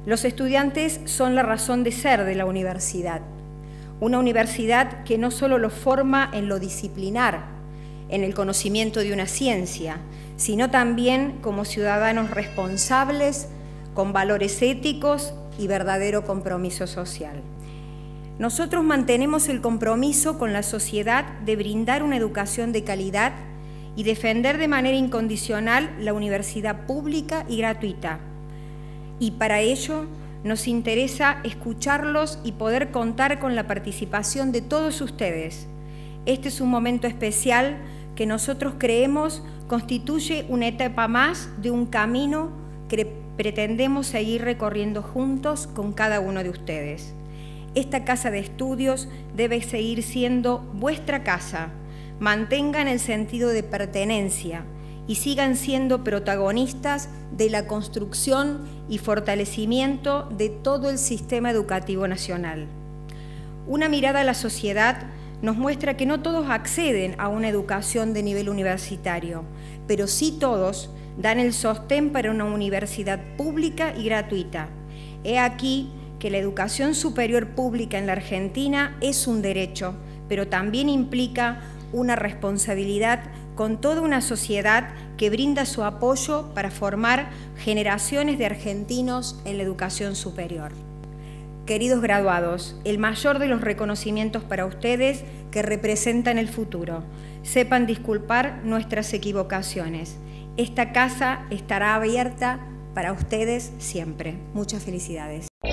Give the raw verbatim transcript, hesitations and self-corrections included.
Los estudiantes son la razón de ser de la universidad. Una universidad que no solo los forma en lo disciplinar, en el conocimiento de una ciencia, sino también como ciudadanos responsables, con valores éticos y verdadero compromiso social. Nosotros mantenemos el compromiso con la sociedad de brindar una educación de calidad y defender de manera incondicional la universidad pública y gratuita. Y para ello nos interesa escucharlos y poder contar con la participación de todos ustedes. Este es un momento especial que nosotros creemos constituye una etapa más de un camino que pretendemos seguir recorriendo juntos con cada uno de ustedes. Esta casa de estudios debe seguir siendo vuestra casa. Mantengan el sentido de pertenencia y sigan siendo protagonistas de la construcción y fortalecimiento de todo el sistema educativo nacional. Una mirada a la sociedad nos muestra que no todos acceden a una educación de nivel universitario, pero sí todos dan el sostén para una universidad pública y gratuita. He aquí que la educación superior pública en la Argentina es un derecho, pero también implica una responsabilidad con toda una sociedad que brinda su apoyo para formar generaciones de argentinos en la educación superior. Queridos graduados, el mayor de los reconocimientos para ustedes que representan el futuro. Sepan disculpar nuestras equivocaciones. Esta casa estará abierta para ustedes siempre. Muchas felicidades.